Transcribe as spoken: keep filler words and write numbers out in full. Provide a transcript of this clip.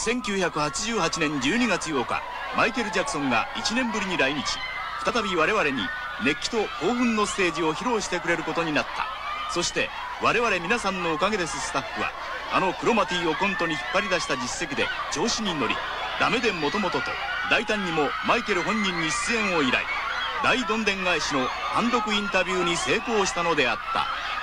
せんきゅうひゃくはちじゅうはちねんじゅうにがつようか、マイケル・ジャクソンがいちねんぶりに来日。再び我々に熱気と興奮のステージを披露してくれることになった。そして我々皆さんのおかげです。スタッフはあのクロマティをコントに引っ張り出した実績で調子に乗り、ダメでもともとと大胆にもマイケル本人に出演を依頼。大どんでん返しの単独インタビューに成功したのであった。